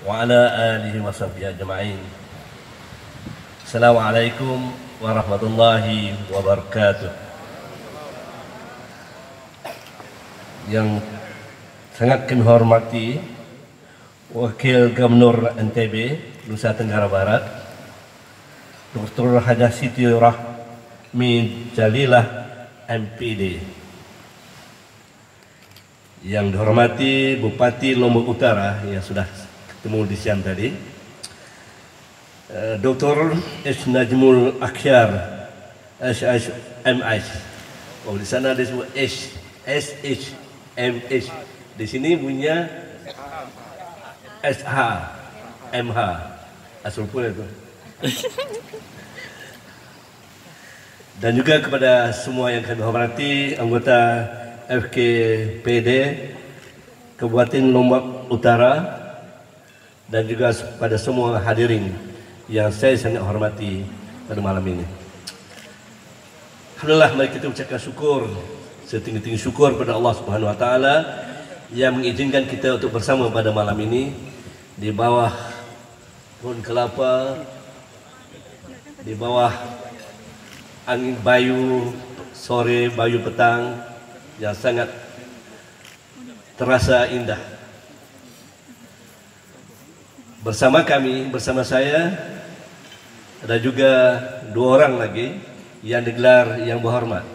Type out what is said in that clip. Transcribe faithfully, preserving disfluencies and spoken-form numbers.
وعلى آله وصحبه أجمعين. Assalamualaikum warahmatullahi wabarakatuh. Yang sangat kami hormati Wakil Gubernur N T B Nusa Tenggara Barat, Doktor Hajah Siti Rahmi Jalilah M P D. Yang dihormati Bupati Lombok Utara yang sudah ketemu di siang tadi, Doktor S. Najmul Akhyar S H M H. Oh, di sana disebut S S H M H. Di sini punya S H M H. Asal pula itu. Dan juga kepada semua yang kami hormati, anggota F K P D Kabupaten Lombok Utara, dan juga pada semua hadirin yang saya sangat hormati pada malam ini. Alhamdulillah, mari kita ucapkan syukur, setinggi-tinggi syukur pada Allah Subhanahu Wa Taala yang mengizinkan kita untuk bersama pada malam ini di bawah pohon kelapa, di bawah angin bayu sore, bayu petang yang sangat terasa indah. Bersama kami, bersama saya ada juga dua orang lagi yang digelar yang berhormat.